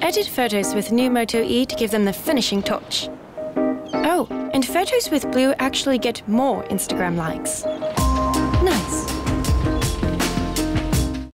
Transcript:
Edit photos with new Moto E to give them the finishing touch. Oh, and photos with blue actually get more Instagram likes. Nice.